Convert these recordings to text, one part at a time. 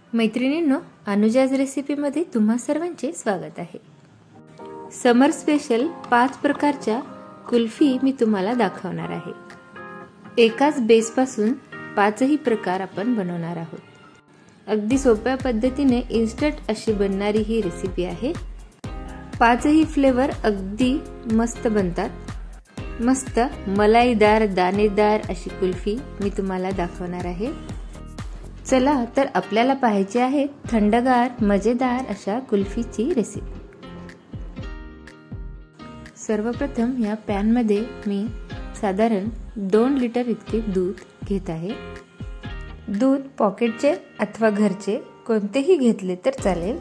मैत्रिणींनो, अनुजाज रेसिपीमध्ये तुम्हा सर्वांचे स्वागत आहे। समर स्पेशल 5 प्रकारच्या कुल्फी मी तुम्हाला दाखवणार आहे। एकाच बेस पासून 5ही प्रकार आपण बनवणार आहोत। अगदी सोप्या पद्धतीने इन्स्टंट अशी बनणारी ही रेसिपी आहे। 5ही फ्लेवर अगदी मस्त बनतात। मस्त मलाईदार दाणेदार अशी कुल्फी मी तुम्हाला दाखवणार आहे। चला तर आपल्याला पाहायची आहे थंडगार मजेदार अशा कुल्फीची रेसिपी। सर्वप्रथम या पॅन मध्ये मी साधारण 2 लिटर इतके दूध घेत आहे। दूध पॉकेटचे अथवा घरचे कोणतेही घेतले तर चालेल।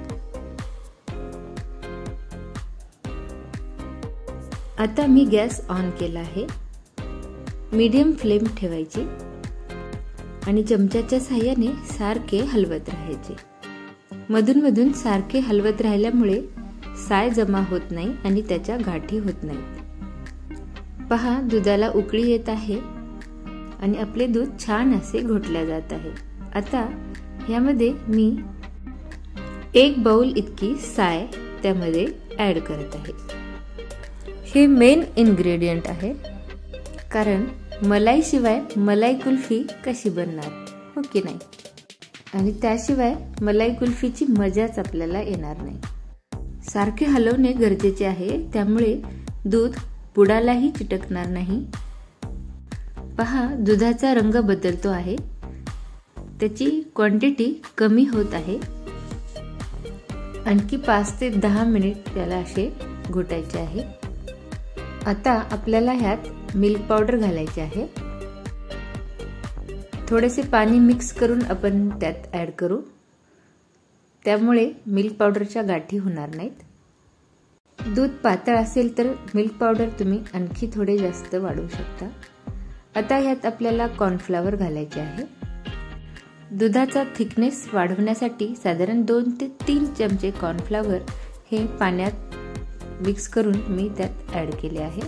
आता मी गॅस ऑन केला आहे। मीडियम फ्लेम ठेवायची आणि चमच्याच्या साहाय्याने सारखे हलवत राहायचे। मधून मधून सारखे हलवत राहिल्यामुळे साय जमा होत नाही आणि त्याच्या गाठी होत नाहीत। पहा, दुधाला उकळी येत आहे आणि आपले दूध छान असे घोटले जात आहे। आता यामध्ये मी 1 बाउल इतकी साय त्यामध्ये ऍड करत आहे। हे मेन इन्ग्रेडियंट आहे, कारण मलाई शिवाय मलाई कुल्फी कशी बनणार, हो की नाही? आणि त्याशिवाय मलाई कुल्फीची मजाच आपल्याला येणार नाही। सारखे हलवणे गरजेचे आहे, त्यामुळे दूध बुडालाही चिटकणार नाही। पहा, दुधाचा रंग बदलतो आहे, त्याची क्वांटिटी कमी होत आहे। आणखी 5 ते 10 मिनिट त्याला असे घोटायचे आहे। आता आपल्याला ह्यात मिल्क पावडर घालायचे आहे। थोडेसे पाणी मिक्स करून आपण त्यात ऍड करू, त्यामुळे मिल्क पावडरच्या गाठी होणार नाहीत। दूध पातळ असेल तर मिल्क पावडर तुम्ही आणखी थोडे जास्त वाढवू शकता। आता ह्यात आपल्याला कॉर्नफ्लॉवर घालायचे आहे। दुधाचा थिकनेस वाढवण्यासाठी साधारण 2 ते 3 चमचे कॉर्नफ्लॉवर हे पाण्यात मिक्स करून मी त्यात ऍड केले आहे।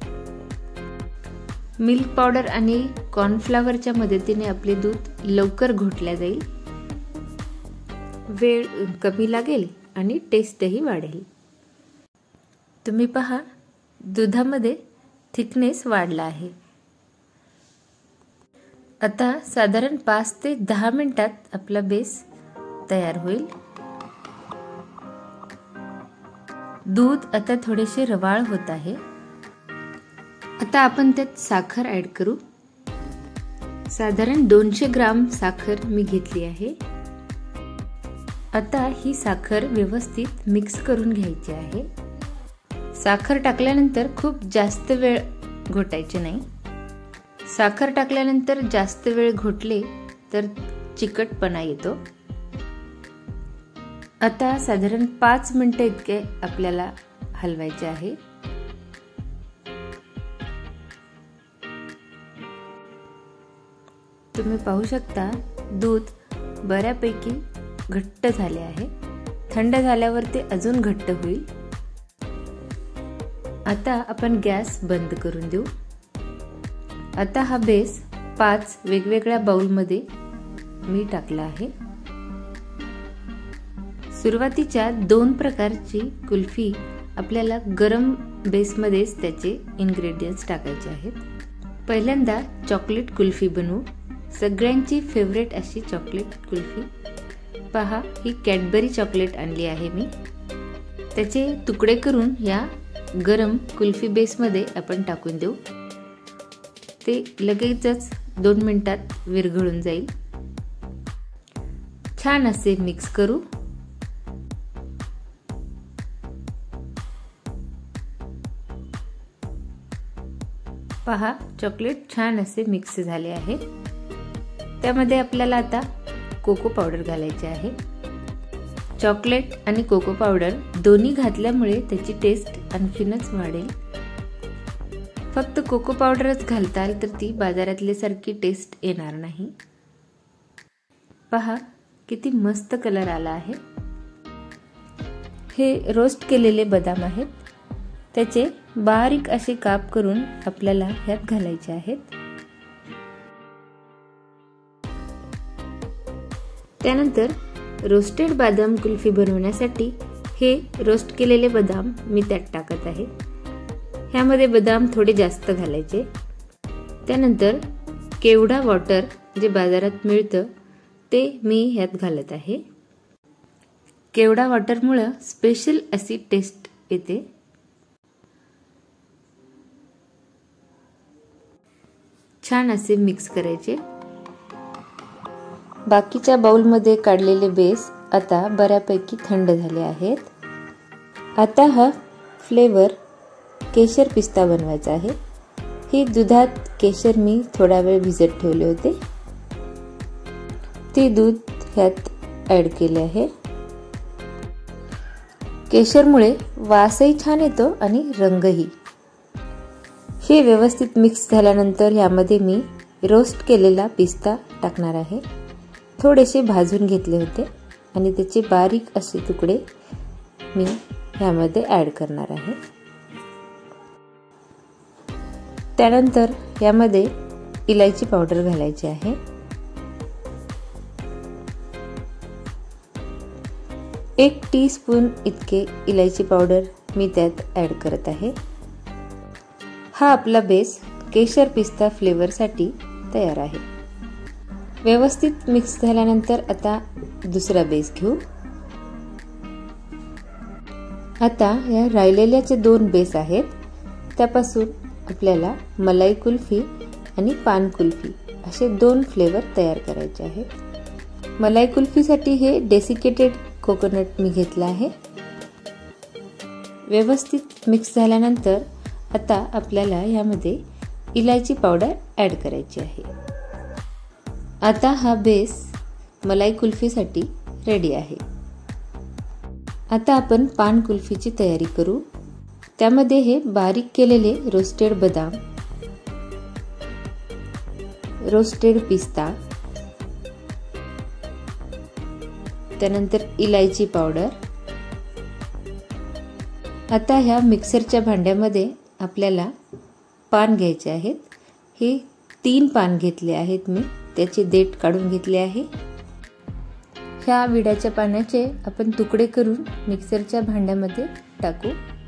मिल्क पावडर आणि कॉर्नफ्लॉवरच्या मदतीने आपले दूध लवकर घोटले जाईल, वेळ कमी लागेल आणि टेस्टही वाढेल। तुम्ही पहा, दुधामध्ये थिकनेस वाढला आहे। आता साधारण 5 ते 10 मिनिटात आपला बेस तयार होईल। दूध आता थोडेसे रवाळ होत आहे। आता आपण त्यात साखर ऍड करू। साधारण 200 ग्राम साखर मी घेतली आहे। आता ही साखर व्यवस्थित मिक्स करून घ्यायची आहे। साखर टाकल्यानंतर खूप जास्त वेळ घोटायचे नाही। साखर टाकल्यानंतर जास्त वेळ घोटले तर चिकटपणा येतो। आता साधारण 5 मिनिटे इतके आपल्याला हलवायचे आहे। तुम्ही पाहू शकता, दूध बऱ्यापैकी घट्ट झाले आहे। थंड झाल्यावर ते अजून घट्ट होईल। आता आपण गॅस बंद करून देऊ। आता हा बेस 5 वेगवेगळ्या बाउलमध्ये मी टाकला आहे। सुरुवातीच्या 2 प्रकारची कुल्फी आपल्याला गरम बेसमध्येच त्याचे इन्ग्रेडियंट्स टाकायचे आहेत। पहिल्यांदा चॉकलेट कुल्फी बनवू। सगळ्यांची फेवरेट अशी चॉकलेट कुल्फी। पहा, ही कॅडबरी चॉकलेट आणली आहे मी। त्याचे तुकडे करून या गरम कुल्फी बेसमध्ये आपण टाकून देऊ। ते लगेचच 2 मिनिटात विरघळून जाईल। छान असे मिक्स करू। पहा, चॉकलेट छान असे मिक्स झाले आहे। त्यामध्ये आपल्याला आता कोको पावडर घालायचे आहे। चॉकलेट आणि कोको पावडर दोन्ही घातल्यामुळे त्याची टेस्ट आणखीनच वाढेल। फक्त कोको पावडरच घालताल तर ती बाजारातल्या सारखी टेस्ट येणार नाही। पहा, किती मस्त कलर आला आहे। हे रोस्ट केलेले बदाम आहेत, त्याचे बारीक असे काप करून आपल्याला ह्यात घालायचे आहेत। त्यानंतर रोस्टेड बदाम कुल्फी बनवण्यासाठी हे रोस्ट केलेले बदाम मी त्यात टाकत आहे। ह्यामध्ये बदाम थोडे जास्त घालायचे। त्यानंतर केवडा वॉटर जे बाजारात मिळतं ते मी ह्यात घालत आहे। केवडा वॉटरमुळे स्पेशल अशी टेस्ट येते। छान असे मिक्स करायचे। बाकीच्या बाउलमध्ये काढलेले बेस आता बऱ्यापैकी थंड झाले आहेत। आता हा फ्लेवर केशर पिस्ता बनवायचा आहे। ही दुधात केशर मी थोडा वेळ भिजत ठेवले होते, ते दूध ह्यात ऍड केले आहे। केशरमुळे वासही छान येतो आणि रंगही। हे व्यवस्थित मिक्स झाल्यानंतर ह्यामध्ये मी रोस्ट केलेला पिस्ता टाकणार आहे। थोडेसे भाजून घेतले होते आणि त्याचे बारीक असे तुकडे मी ह्यामध्ये ऍड करणार आहे। त्यानंतर यामध्ये इलायची पावडर घालायची आहे। 1 टीस्पून इतके इलायची पावडर मी त्यात ऍड करत आहे। हा आपला बेस केशर पिस्ता फ्लेवरसाठी तयार आहे। व्यवस्थित मिक्स झाल्यानंतर आता दुसरा बेस घेऊ। आता या राहिलेल्या जे 2 बेस आहेत त्यापासून आपल्याला मलाई कुल्फी आणि पान कुल्फी असे 2 फ्लेवर तयार करायचे आहेत। मलाई कुल्फीसाठी हे डेसिकेटेड कोकोनट मी घेतला आहे। व्यवस्थित मिक्स झाल्यानंतर आता आपल्याला यामध्ये इलायची पावडर ऍड करायची आहे। आता हा बेस मलाई कुल्फीसाठी रेडी आहे। आता आपण पान कुल्फीची तयारी करू। त्यामध्ये हे बारीक केलेले रोस्टेड बदाम, रोस्टेड पिस्ता, त्यानंतर इलायची पावडर। आता ह्या मिक्सरच्या भांड्यामध्ये आपल्याला पान घ्यायचे आहेत। हे 3 पान घेतले आहेत मी, त्याचे देठ काढून घेतले आहे। ह्या विड्याच्या पानाचे आपण तुकडे करून मिक्सरच्या भांड्यामध्ये टाकू।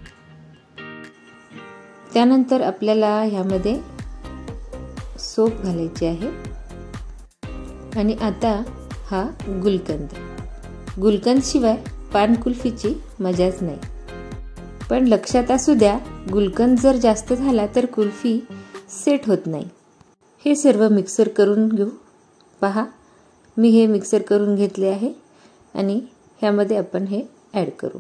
त्यानंतर आपल्याला ह्यामध्ये सोप घालायचे आहे आणि आता हा गुलकंद शिवाय पान कुल्फीची मजाच नाही। पण लक्षात असू द्या, गुलकंद जर जास्त झाला तर कुल्फी सेट होत नाही। हे सर्व मिक्सर करून घेऊ। पहा, मी हे मिक्सर करून घेतले आहे आणि ह्यामध्ये आपण हे ऍड करू।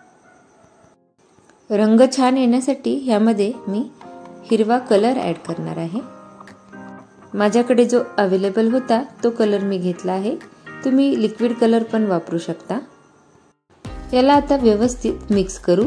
रंग छान येण्यासाठी ह्यामध्ये मी हिरवा कलर ऍड करणार आहे। माझ्याकडे जो अवेलेबल होता तो कलर मी घेतला आहे। तुम्ही लिक्विड कलर पण वापरू शकता। याला आता व्यवस्थित मिक्स करू।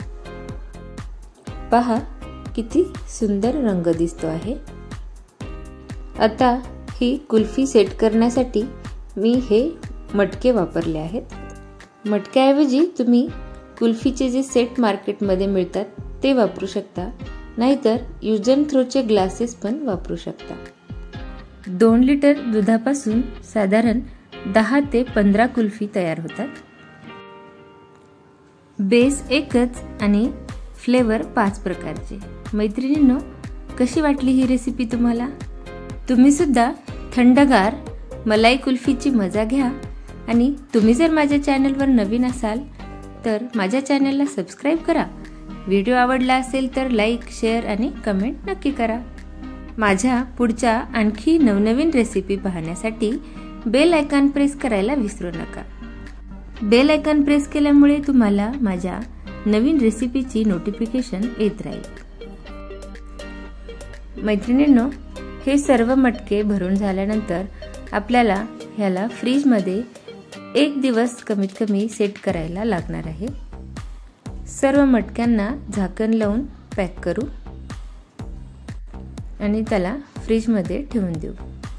पहा किती सुंदर रंग दिसतो आहे। आता ही कुल्फी सेट करण्यासाठी मी हे मटके वापरले आहेत। मटक्याऐवजी तुम्ही कुल्फीचे जे सेट मार्केटमध्ये मिळतात ते वापरू शकता, नाहीतर यूज अँड थ्रोचे ग्लासेस पण वापरू शकता। 2 लिटर दुधापासून साधारण 10 ते 15 कुल्फी तयार होतात। बेस एकच आणि फ्लेवर 5 प्रकारचे। मैत्रिणींनो, कशी वाटली ही रेसिपी तुम्हाला? तुम्ही सुद्धा थंडगार मलाई कुल्फीची मजा घ्या आणि तुम्ही जर माझ्या चॅनलवर नवीन असाल तर माझ्या चॅनलला सबस्क्राइब करा। व्हिडिओ आवडला असेल तर लाईक, शेअर आणि कमेंट नक्की करा। माझ्या पुढच्या आणखी नवनवीन रेसिपी पाहण्यासाठी बेल आयकॉन प्रेस करायला विसरू नका। बेल आयकॉन प्रेस केल्यामुळे तुम्हाला माझ्या नवीन रेसिपीची नोटिफिकेशन येत राहील। मैत्रिणींनो, हे सर्व मटके भरून झाल्यानंतर आपल्याला ह्याला फ्रीज मध्ये 1 दिवस कमीत कमी सेट करायला लागणार आहे। सर्व मटक्यांना झाकण लावून पॅक करू आणि त्याला फ्रीज मध्ये ठेवून देऊ।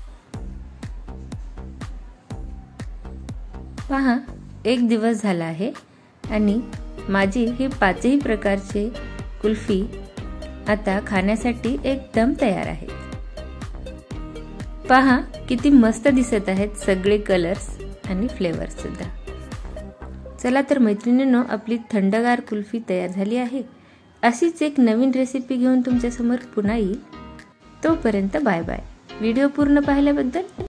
पहा, 1 दिवस झाला आहे आणि माझी हे 5ही प्रकारचे कुल्फी आता खाण्यासाठी एकदम तयार आहे। पहा किती मस्त दिसत आहेत सगळे कलर्स। आणि फ्लेवरसुद्धा. चला तर मैत्रिणींनो, आपली थंडगार कुल्फी तयार झाली आहे. अशीच एक नवीन रेसिपी घेऊन तुमच्यासमोर पुन्हा येईल. तोपर्यंत बाय बाय. व्हिडिओ पूर्ण पाहिल्याबद्दल